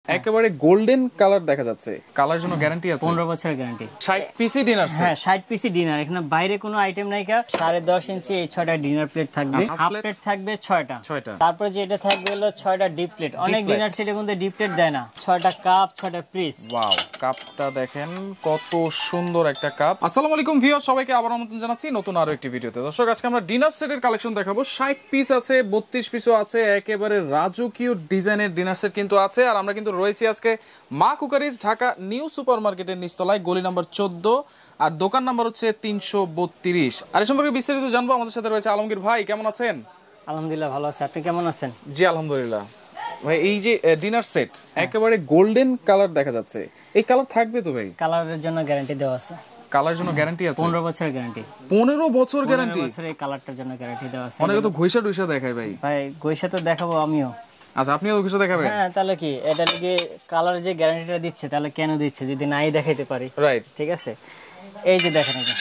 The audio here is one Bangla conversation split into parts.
একেবারে গোল্ডেন কালার দেখা যাচ্ছে। কালার জন্য গ্যারান্টি আছে 15 বছরের গ্যারান্টি। 60 পিসি ডিনার সেট। হ্যাঁ 60 পিসি ডিনার, এখানে বাইরে কোনো আইটেম নাই। 10.5 ইঞ্চি এই 6টা ডিনার প্লেট থাকবে, হাফ প্লেট থাকবে 6টা। তারপর যেটা থাকবে হলো 6টা ডিপ প্লেট। অনেক ডিনার সেটে কিন্তু ডিপ প্লেট দেয় না। 6টা কাপ, 6টা পিস। ওয়াও, কাপটা দেখেন কত সুন্দর একটা কাপ। আসসালামু আলাইকুম ভিউয়ার, সবাইকে আবার আমন্ত্রণ জানাচ্ছি নতুন আরো একটি ভিডিওতে। দর্শক, আজকে আমরা ডিনার সেটের কালেকশন দেখাবো। 60 পিস আছে, 32 পিসও আছে, একেবারে রাজকীয় ডিজাইনের ডিনার সেট কিন্তু আছে। আর আমরা কিন্তু রয়েছি আজকে মা কুকারিজ, ঢাকা নিউ সুপার মার্কেটের নিচতলায়, গলি নাম্বার 14, আর দোকান নাম্বার হচ্ছে 332। আর এই সম্পর্কে বিস্তারিত জানবো। আমাদের সাথে রয়েছে আলমগীর ভাই। কেমন আছেন? আলহামদুলিল্লাহ ভালো আছি, আপনি কেমন আছেন? জি আলহামদুলিল্লাহ। ভাই, এই যে ডিনার সেট একেবারে গোল্ডেন কালার দেখা যাচ্ছে, এই কালার থাকবে তো ভাই? কালারের জন্য গ্যারান্টি দেওয়া আছে। কালার জন্য গ্যারান্টি আছে 15 বছরের গ্যারান্টি। 15 বছর গ্যারান্টি? 15 বছরের কালারটার জন্য গ্যারান্টি দেওয়া আছে। অনেকে তো ঘষা টুইসা দেখায় ভাই। ভাই ঘষা তো দেখাবো আমিও। আচ্ছা, আপনিও ঘষা দেখাবেন? হ্যাঁ, তাহলে কি এটা লিগে কালার যে গ্যারান্টিটা দিচ্ছে, তাহলে কেন দিচ্ছে যদি নাই দেখাইতে পারি? রাইট, ঠিক আছে। এই যে দেখেন, এই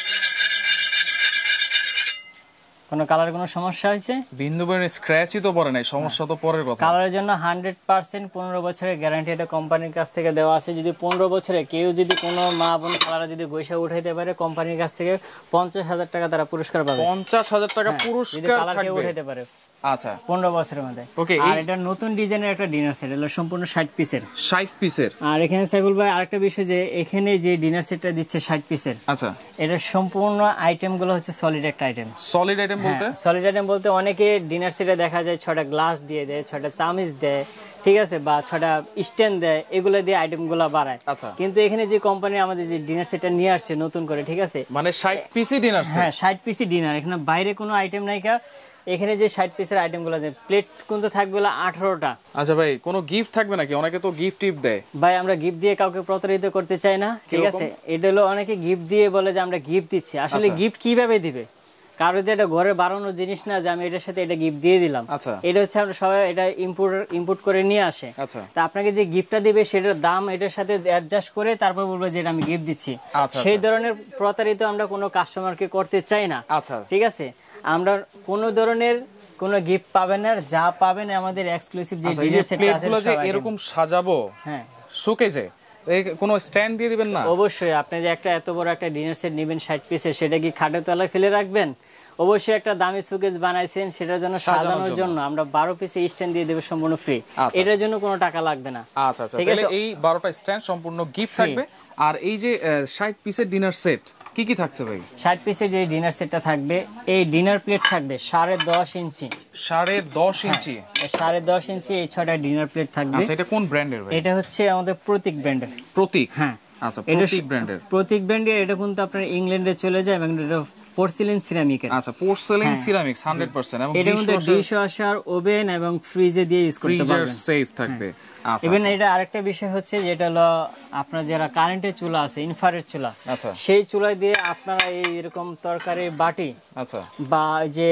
কোন কালার কোনো সমস্যা হয়েছে? বিন্দু পরিমাণ স্ক্র্যাচই তো পড়ে নাই, সমস্যা তো পরের কথা। কালারের জন্য 100% 15 বছরের গ্যারান্টি এটা কোম্পানির কাছ থেকে দেওয়া আছে। যদি 15 বছরে কেউ যদি কোনো মা বোন কালার যদি ঘষা উঠাইতে পারে, কোম্পানির কাছ থেকে 50,000 টাকা তারা পুরস্কার পাবে। 50,000 টাকা পুরস্কার যদি কালার কেউ উঠাইতে পারে। আচ্ছা, 15 বছরের মধ্যে। ওকে। আর এটা নতুন ডিজাইনের একটা ডিনার সেট, হলো সম্পূর্ণ 60 পিসের। 60 পিসের। আর এখানে সাইফুল ভাই আরেকটা বিষয়, যে এখানে যে ডিনার সেটটা দিচ্ছে 60 পিসের, আচ্ছা, এটা সম্পূর্ণ আইটেমগুলো হচ্ছে সলিড একটা আইটেম। সলিড আইটেম বলতে? সলিড আইটেম বলতে অনেকে ডিনার সেটে দেখা যায় 6টা গ্লাস দিয়ে দেয়, 6টা চামচ দেয়, ঠিক আছে, বা 6টা স্ট্যান্ড দেয়, এগুলো দিয়ে আইটেমগুলো বাড়ায়। আচ্ছা, কিন্তু এখানে যে কোম্পানি আমাদের যে ডিনার সেটটা নিয়ে আসছে নতুন করে, ঠিক আছে, মানে 60 পিসি ডিনার সেট। হ্যাঁ 60 পিসি ডিনার, এখানে বাইরে কোনো আইটেম নাই। এখানে যে 60 পিসের আইটেমগুলো আছে, প্লেট কিন্তু থাকবে 18টা। আচ্ছা ভাই, কোনো গিফট থাকবে নাকি? অনেকে তো গিফট টিপ দেয়। ভাই আমরা গিফট দিয়ে কাউকে প্রতারিত করতে চাই না, ঠিক আছে। এটা হলো অনেকে গিফট দিয়ে বলে যে আমরা গিফট দিচ্ছি, আসলে গিফট কিভাবে দিবে? কারণ এটা ঘরে বানানোর জিনিস না যে আমি এটার সাথে এটা গিফট দিয়ে দিলাম। এটা হচ্ছে আমরা সবাই এটা ইম্পোর্ট করে নিয়ে আসে। তা আপনাকে যে গিফটটা দিবে সেটার দাম এটার সাথে অ্যাডজাস্ট করে তারপর বলবো যে এটা আমি গিফট দিচ্ছি। সেই ধরনের প্রতারিত আমরা কোনো কাস্টমারকে করতে চাই না, ঠিক আছে। আমরা কোনো ধরনের কোনো গিফট পাবেন না, যা পাবেন আমাদের এক্সক্লুসিভ যে ডিনার সেট আছে যে এরকম সাজাবো, হ্যাঁ, শোকেজে কোনো স্ট্যান্ড দিয়ে দিবেন না? অবশ্যই। আপনি যে একটা এত বড় একটা ডিনার সেট নেবেন 60 পিসের, সেটা কি খাটের তলায় ফেলে রাখবেন? অবশ্যই একটা দামি শোকেজ বানাইছেন, সেটার জন্য সাজানোর জন্য আমরা 12 পিসে স্ট্যান্ড দিয়ে দেব সম্পূর্ণ ফ্রি। এটার জন্য কোনো টাকা লাগবে না। আচ্ছা আচ্ছা, তাহলে এই 12টা স্ট্যান্ড সম্পূর্ণ গিফট থাকবে। আর এই যে 60 পিসের ডিনার সেট কি কি থাকছে ভাই? 60 পিসের যে ডিনার সেটটা থাকবে, এই ডিনার প্লেট থাকবে 10.5 ইঞ্চি। 10.5 ইঞ্চি? 10.5 ইঞ্চি এই 6টা ডিনার প্লেট থাকবে। আচ্ছা, এটা কোন ব্র্যান্ডের ভাই? এটা হচ্ছে আমাদের প্রতীক ব্র্যান্ডের। প্রতীক? হ্যাঁ, আচ্ছা, প্রতীক ব্র্যান্ডের। প্রতীক ব্র্যান্ডের। এটা কিন্তু আপনার ইংল্যান্ডে চলে যায় এবং এটা পোর্সেলিন সিরামিকের। আচ্ছা, পোর্সেলিন সিরামিক্স 100%। এবং এটা কিন্তু ডিশওয়াশার, ওভেন এবং ফ্রিজে দিয়ে ইউজ করতে পারবেন, ফ্রিজার সেফ থাকবে। আচ্ছা, ইভেন এটা আরেকটা বিষয় হচ্ছে যেটা হলো আপনার যারা কারেন্টের চুলা আছে, ইনফ্রারেড চুলা, আচ্ছা, সেই চুলায় দিয়ে আপনারা এই এরকম তরকারি বাটি, আচ্ছা, বা যে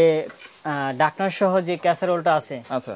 ঢাকনা সহ যে ক্যাসারোলটা আছে, আচ্ছা,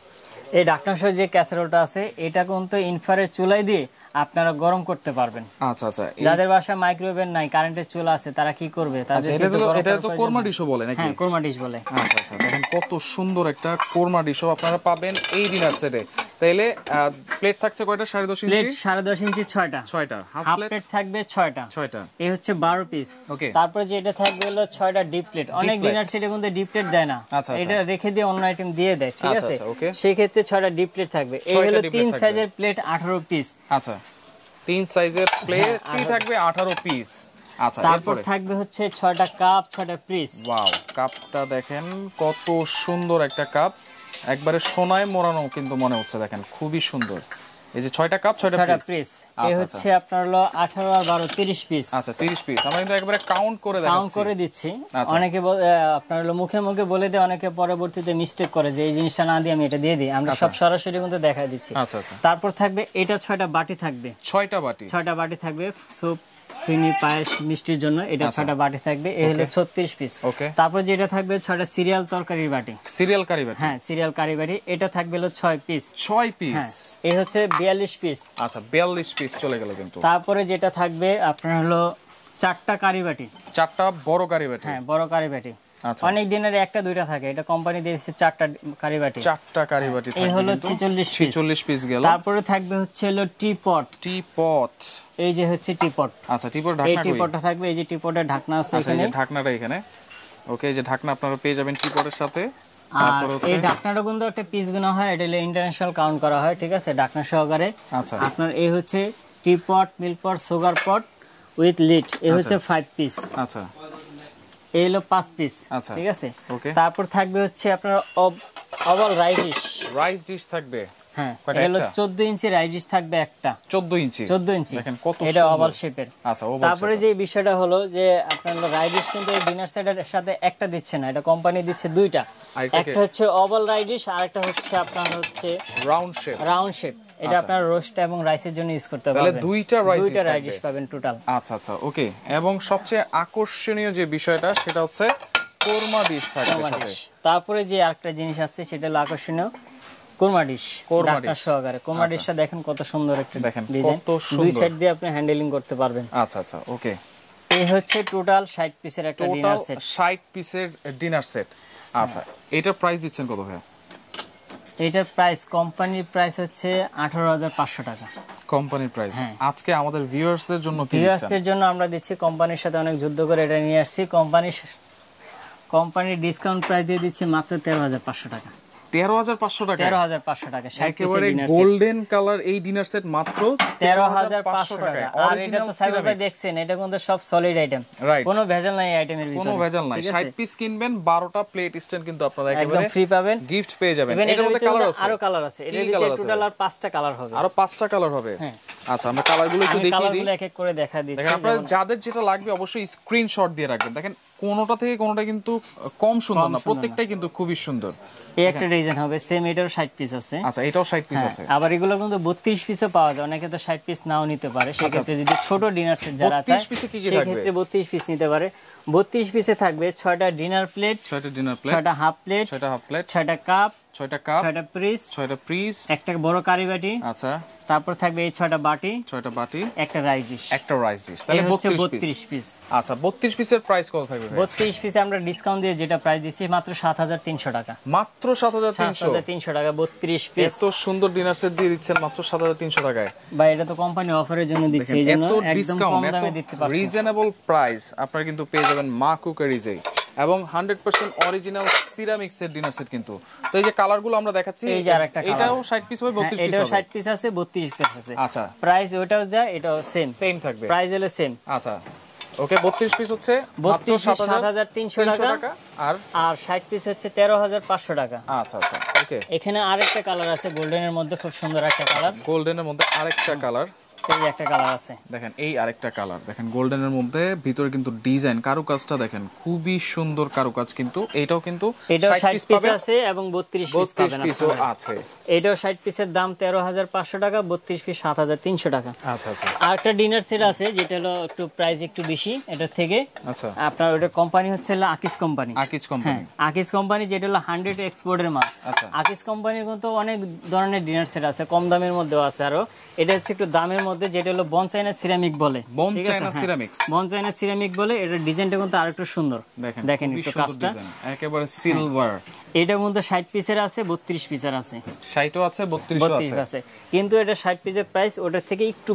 এই ঢাকনা সহ যে ক্যাসারোলটা আছে, এটা কিন্তু ইনফ্রারেড চুলায় দিয়ে আপনারা গরম করতে পারবেন। আচ্ছা আচ্ছা, যাদের বাসায় মাইক্রোওভেন নাই, কারেন্টের চুলা আছে, তারা কি করবে? এটা তো কোরমা ডিশও বলে নাকি? হ্যাঁ, কোরমা ডিশ বলে। আচ্ছা আচ্ছা, দেখেন কত সুন্দর একটা কোরমা ডিশও আপনারা পাবেন এই ডিনার সেটে। তাইলে প্লেট থাকছে কয়টা? 10.5 ইঞ্চি। প্লেট 10.5 ইঞ্চি 6টা। হাফ প্লেট থাকবে 6টা। এই হচ্ছে 12 পিস। ওকে। তারপর যেটা থাকবে হলো 6টা ডিপ প্লেট। অনেক ডিনার সেটে কিন্তু ডিপ প্লেট দেয় না, এটা রেখে দিয়ে অন্য আইটেম দিয়ে দেয়, ঠিক আছে। সেই ক্ষেত্রে 6টা ডিপ প্লেট থাকবে। এই হলো 3 সাইজের প্লেট, 18 পিস। আচ্ছা, 3 সাইজের প্লেটই থাকবে 18 পিস। আচ্ছা, তারপর থাকবে হচ্ছে 6টা কাপ, 6টা পিস। ওয়াও, কাপটা দেখেন কত সুন্দর একটা কাপ, একবারে সোনায় মোড়ানো কিন্তু মনে হচ্ছে। দেখেন খুবই সুন্দর। এই যে 6টা কাপ, 6টা পিস। এই হচ্ছে আপনার হলো 18 আর 12 30 পিস। আচ্ছা, 30 পিস। আমরা কিন্তু একবারে কাউন্ট করে দিচ্ছি। অনেকে আপনার হলো মুখে মুখে বলে দেয়, অনেকে পরবর্তীতে মিস্টেক করে যে এই জিনিসটা না দিয়ে আমি এটা দিয়ে দিই। আমরা সব সরাসরি কিন্তু দেখাই দিচ্ছি। আচ্ছা আচ্ছা। তারপর থাকবে এটা 6টা বাটি থাকবে। 6টা বাটি থাকবে স্যুপ, ফিনি, পায়েস, মিষ্টির জন্য এটা 6টা বাটি থাকবে। এই হলো 36 পিস। তারপর যেটা থাকবে 6টা সিরিয়াল তরকারির বাটি। সিরিয়াল কারি বাটি? হ্যাঁ, সিরিয়াল কারি বাটি। এটা থাকবে হলো 6 পিস। 6 পিস? হ্যাঁ, এই হচ্ছে 42 পিস। আচ্ছা, 42 পিস চলে গেল কিন্তু। তারপরে যেটা থাকবে আপনার হলো 4টা কারি বাটি। 4টা বড় কারি বাটি? হ্যাঁ, বড় কারি বাটি। অনেক ডিনারে একটা দুইটা থাকে, এটা কোম্পানি দিয়েছে 4টা কারিবাটি। 4টা কারিবাটি থাকবে, এই হলো 46 পিস গেল। তারপরে থাকবে হচ্ছে হলো টিপট। এই যে হচ্ছে টিপট। আচ্ছা, টিপট ঢাকনা, এই টিপটটা থাকবে, এই যে টিপটের ঢাকনা আছে এখানে। এই যে ঢাকনাটা এখানে, ওকে, এই যে ঢাকনা আপনারা পেয়ে যাবেন টিপটের সাথে। আর এই ঢাকনাটা কিন্তু একটা পিস গুনা হয়, এটা ইন্টারন্যাশনাল কাউন্ট করা হয়, ঠিক আছে, ঢাকনা সহকারে। আচ্ছা, আপনার এই হচ্ছে teapot, milk pot, sugar pot with lid, এই হচ্ছে 5 পিস। আচ্ছা, এই হলো 5 পিস, ঠিক আছে। তারপর থাকবে হচ্ছে আপনার ওভাল রাইস ডিশ থাকবে। হ্যাঁ, এটা হলো 14 ইঞ্চি রাইস ডিশ থাকবে একটা। 14 ইঞ্চি দেখেন কত সুন্দর, এটা ওভাল শেপের। আচ্ছা, তারপরে যে বিষয়টা হলো যে আপনার রাইস ডিশ কিন্তু এই ডিনার সেটের সাথে একটা দিচ্ছে না, এটা কোম্পানি দিচ্ছে দুইটা। একটা হচ্ছে ওভাল রাইস ডিশ, আর একটা হচ্ছে আপনার হচ্ছে রাউন্ড শেপ। এটা আপনার রোস্ট এবং রাইসের জন্য ইউজ করতে পারবেন। তাহলে দুইটা রাইস ডিশ পাবেন টোটাল। আচ্ছা আচ্ছা, ওকে। এবং সবচেয়ে আকর্ষণীয় যে বিষয়টা সেটা হচ্ছে কোরমা ডিশ থাকবে সাথে। তারপরে যে আরেকটা জিনিস আছে সেটা হলো আকর্ষণীয় কোরমা ডিশ, ঢাকনা সহকারে। কোরমা ডিশটা দেখেন কত সুন্দর একটা ডিজাইন, দুই সাইড দিয়ে আপনি হ্যান্ডেলিং করতে পারবেন। আচ্ছা আচ্ছা, ওকে। এই হচ্ছে টোটাল 60 পিসের একটা ডিনার সেট। 60 পিসের ডিনার সেট। আচ্ছা, এটার প্রাইস দিচ্ছেন কত ভাই? এটার প্রাইস কোম্পানির প্রাইস হচ্ছে 18,500 টাকা, কোম্পানির প্রাইস। আজকে আমাদের ভিউয়ার্সদের জন্য আমরা দিচ্ছি, কোম্পানির সাথে অনেক যুদ্ধ করে এটা নিয়ে আসছি। কোম্পানির ডিসকাউন্ট প্রাইস দিয়ে দিচ্ছি মাত্র 13,500 টাকা। 13,500 টাকা, 13,500 টাকা। একেবারে গোল্ডেন কালার এই ডিনার সেট মাত্র 13,500 টাকা। আর এটা তো সাইফুল ভাই দেখছেন, এটা কিন্তু সব সলিড আইটেম, কোনো ভেজাল নাই আইটেমের ভিতরে, কোনো ভেজাল নাই। 60 পিস কিনবেন, 12টা প্লেট স্ট্যান্ড কিন্তু আপনারা একেবারে ফ্রি পাবেন, গিফট পেয়ে যাবেন। এটার মধ্যে কালার আছে, আরো কালার আছে, এর ভিতরে টোটাল আর 5টা কালার হবে, আরো 5টা কালার হবে। আচ্ছা, আমরা কালারগুলো একটু দেখিয়ে দিই, কালারগুলো এক এক করে দেখা দিচ্ছি। দেখেন, আপনারা যাদের যেটা লাগবে অবশ্যই স্ক্রিনশট দিয়ে রাখবেন। দেখেন কোনটা থেকে কোনটা কিন্তু কম সুন্দর না, প্রত্যেকটাই কিন্তু খুবই সুন্দর। এই একটা ডিজাইন হবে সেম, এটাও 60 পিস আছে। আচ্ছা, এটাও 60 পিস আছে। আবার এগুলো কিন্তু 32 পিসও পাওয়া যায়, অনেকে তো 60 পিস নাও নিতে পারে। সেই ক্ষেত্রে যদি ছোট ডিনার সেট যারা আছে সেই ক্ষেত্রে 32 পিস নিতে পারে। 32 পিসে থাকবে 6টা ডিনার প্লেট, 6টা হাফ প্লেট, 6টা কাপ, 6টা পিস, একটা বড় কারি বাটি। আচ্ছা, তারপর থাকবে এই 6টা বাটি, একটা রাইস ডিশ, তাহলে 32 পিস। আচ্ছা, 32 পিসের প্রাইস কত থাকবে? 32 পিসে আমরা ডিসকাউন্ট দিয়ে যেটা প্রাইস দিচ্ছি মাত্র 7,300 টাকা, মাত্র 7,300 টাকা। 32 পিস এত সুন্দর ডিনার সেট দিয়ে দিচ্ছেন মাত্র 7,300 টাকায়। ভাই, এটা তো কোম্পানি অফারের জন্য দিচ্ছে, এইজন্য একদম কম দামে দিতে পারছি। রিজনেবল প্রাইস আপনারা কিন্তু পেয়ে যাবেন মা কুকারিজে, এবং 100% অরিজিনাল সিরামিক্স এর ডিনার সেট কিন্তু। তো এই যে কালারগুলো আমরা দেখাচ্ছি, এই যে আরেকটা কালার, এটাও 60 পিস হবে, 32 পিস হবে। এটাও 60 পিস আছে, 32 পিস আছে। আচ্ছা, প্রাইস ওটাও যায়, এটাও সেম থাকবে, প্রাইস হলো সেম। আচ্ছা, ওকে। 32 পিস হচ্ছে 7,300 টাকা, আর 60 পিস হচ্ছে 13,500 টাকা। আচ্ছা আচ্ছা, ওকে। এখানে আরেকটা কালার আছে গোল্ডেনের মধ্যে, খুব সুন্দর একটা কালার, গোল্ডেনের মধ্যে আরেকটা কালার। এই একটা কালার আছে, দেখেন, এই আরেকটা কালার দেখেন, গোল্ডেনের মধ্যে ভিতরে কিন্তু ডিজাইন কারুকাজটা দেখেন, খুবই সুন্দর কারুকাজ কিন্তু। এটাও কিন্তু 60 পিস আছে এবং 32 পিস পাবেন আছে। এটাও 60 পিসের দাম 13,500 টাকা, 32 পিস 7,300 টাকা। আচ্ছা আচ্ছা। আর একটা ডিনার সেট আছে যেটা হলো একটু প্রাইস একটু বেশি এটার থেকে। আচ্ছা, আপনার ওটা কোম্পানি হচ্ছে আকিস কোম্পানি। আকিস কোম্পানি যেটা হলো 100 এক্সপোর্টের মাল। আকিস কোম্পানির কিন্তু অনেক ধরনের ডিনার সেট আছে, কম দামের মধ্যেও আছে আরো। এটা হচ্ছে একটু দামের মধ্যে, যেটা হলো বন চায়না সিরামিক বলে, বন চায়না সিরামিক বলে। এটার ডিজাইনটা কিন্তু আরেকটু সুন্দর, দেখেন একটু কাজটা, একেবারে সিলভার। এটার মধ্যে 60 পিসের আছে, 32 পিসের আছে, 60ও আছে, 32 আছে। কিন্তু এটা 60 পিসের প্রাইস ওটার থেকে একটু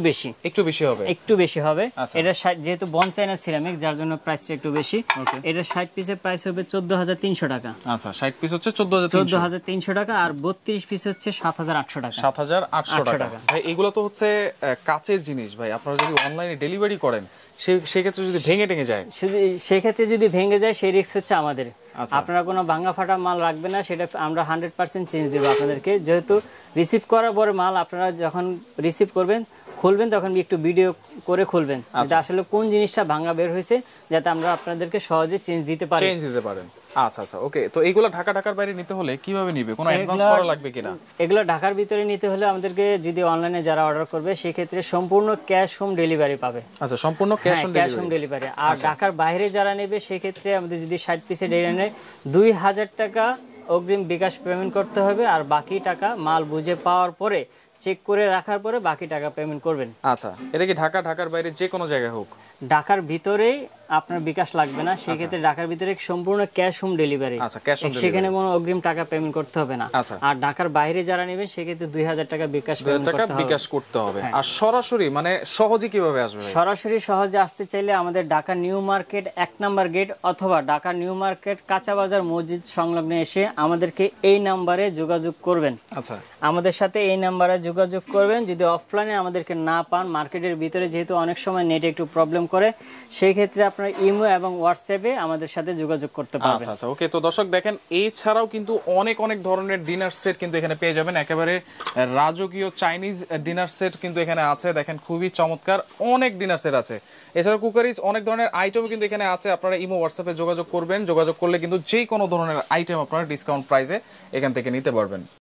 বেশি হবে। এটা যেহেতু বন চায়না সিরামিক, যার জন্য প্রাইসটা একটু বেশি। এটা 60 পিসের প্রাইস হবে 14,300 টাকা। আচ্ছা, 60 পিস হচ্ছে 14,300 টাকা, আর 32 পিস হচ্ছে 7,800 টাকা। 7,800 টাকা। ভাই, এগুলো তো হচ্ছে কাচের জিনিস ভাই, আপনারা যদি অনলাইনে ডেলিভারি করেন সেক্ষেত্রে যদি ভেঙে যায়, সেক্ষেত্রে যদি ভেঙে যায় সেই রিস্ক হচ্ছে আমাদের। আপনারা কোনো ভাঙা ফাটা মাল রাখবেন না, সেটা আমরা 100% চেঞ্জ দেবো আপনাদেরকে। যেহেতু রিসিভ করার পরে মাল আপনারা যখন রিসিভ করবেন, খুলবেন, তখন একটু ভিডিও করে খুলবেন যে আসলে কোন জিনিসটা ভাঙা বের হয়েছে, যাতে আমরা আপনাদেরকে সহজে চেঞ্জ দিতে পারেন। আচ্ছা আচ্ছা, ওকে। তো এগুলো ঢাকার বাইরে নিতে হলে কিভাবে নিবে? কোনো অ্যাডভান্স করা লাগবে কিনা? এগুলো ঢাকার ভিতরে নিতে হলে আমাদেরকে, যদি অনলাইনে যারা অর্ডার করবে সেই ক্ষেত্রে সম্পূর্ণ ক্যাশ হোম ডেলিভারি পাবে। আচ্ছা, সম্পূর্ণ ক্যাশ হোম ডেলিভারি। আর ঢাকার বাইরে যারা নেবে সেই ক্ষেত্রে আমাদের যদি 60 পিসের ডেলিভারি নেয়, 2,000 টাকা অগ্রিম বিকাশ পেমেন্ট করতে হবে, আর বাকি টাকা মাল বুঝে পাওয়ার পরে, চেক করে রাখার পরে বাকি টাকা পেমেন্ট করবেন। আচ্ছা, এটা কি ঢাকার বাইরে যে কোনো জায়গায় হোক? ঢাকার ভিতরেই আপনার বিকাশ লাগবে না, সেই ক্ষেত্রে ঢাকার ভিতরে সম্পূর্ণ ক্যাশ হোম ডেলিভারি। আচ্ছা, ক্যাশ হোম ডেলিভারি, সেখানে কোনো অগ্রিম টাকা পেমেন্ট করতে হবে না। আর ঢাকার বাইরে যারা নেবেন সেই ক্ষেত্রে 2000 টাকা বিকাশ করতে হবে। আর সরাসরি মানে সহজে কিভাবে আসবে? সরাসরি সহজে আসতে চাইলে আমাদের Dhaka new market 1 number gate অথবা ঢাকা নিউ মার্কেট কাঁচা বাজার মসজিদ সংলগ্ন এসে আমাদেরকে এই নাম্বারে যোগাযোগ করবেন। আচ্ছা, আমাদের সাথে এই নাম্বারে যোগাযোগ করবেন। যদি অফলাইনে আমাদেরকে না পান, মার্কেটের ভিতরে যেহেতু অনেক সময় নেটে একটু প্রবলেম করে, সেই ক্ষেত্রে আপনারা ইমো এবং হোয়াটসঅ্যাপে আমাদের সাথে যোগাযোগ করতে পারবেন। আচ্ছা, ওকে। তো দর্শক দেখেন, এছাড়াও কিন্তু অনেক অনেক ধরনের ডিনার সেট কিন্তু এখানে পেয়ে যাবেন। একেবারে রাজকীয় চাইনিজ ডিনার সেট কিন্তু এখানে আছে। দেখেন খুবই চমৎকার অনেক ডিনার সেট আছে। এছাড়া কুকারিজ অনেক ধরনের আইটেম কিন্তু এখানে আছে। আপনারা ইমো হোয়াটসঅ্যাপে যোগাযোগ করবেন। যোগাযোগ করলে কিন্তু যে কোনো ধরনের আইটেম আপনারা ডিসকাউন্ট প্রাইসে এখান থেকে নিতে পারবেন।